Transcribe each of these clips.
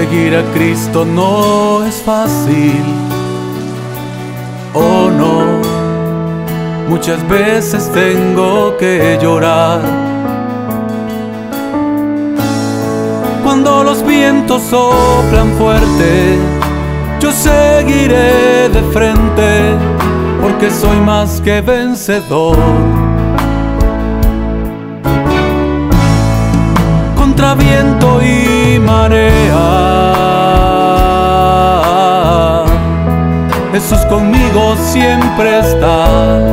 Seguir a Cristo no es fácil, oh no. Muchas veces tengo que llorar cuando los vientos soplan fuerte. Yo seguiré de frente porque soy más que vencedor. Contra viento y marea, Jesús conmigo siempre está.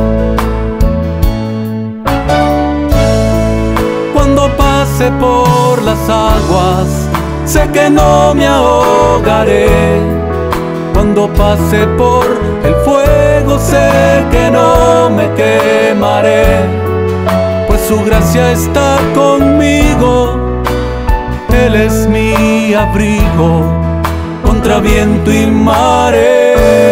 Cuando pase por las aguas, sé que no me ahogaré. Cuando pase por el fuego, sé que no me quemaré, pues su gracia está conmigo. Él es mi abrigo contra viento y marea.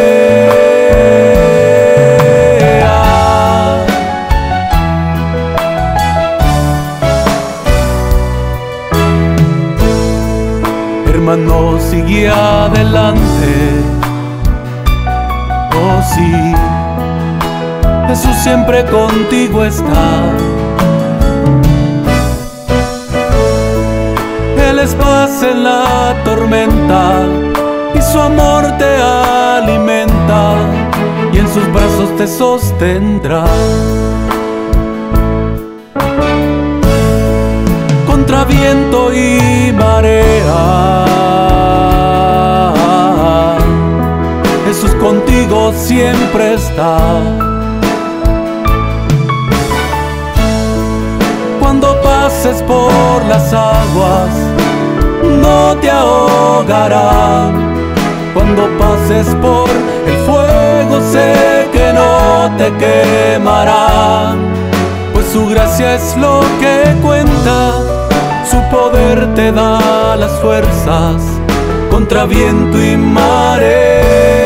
Hermano, sigue adelante. Oh sí, Jesús siempre contigo está. Él es paz en la tormenta y su amor te alimenta y en sus brazos te sostendrá. Contra viento y marea, Jesús contigo siempre está. Cuando pases por las aguas, no te ahogarán. Cuando pases por el fuego, sé que no te quemarán, pues su gracia es lo que cuenta. Su poder te da las fuerzas contra viento y marea.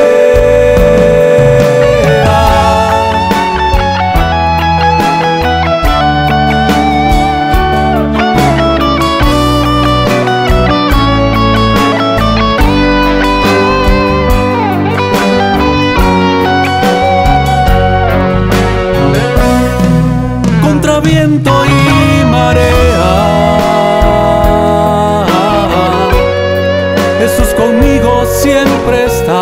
Contra viento y marea, Jesús conmigo siempre está.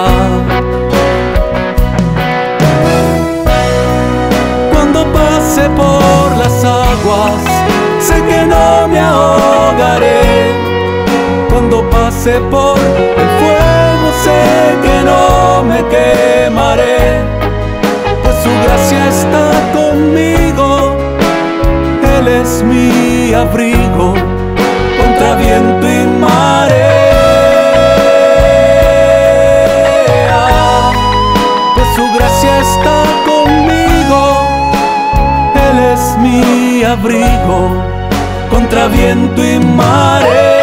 Cuando pase por las aguas, sé que no me ahogaré. Cuando pase por el fuego, sé que no me quemaré, pues su gracia está conmigo. Él es mi abrigo contra viento y marea. Pues su gracia está conmigo. Él es mi abrigo contra viento y marea.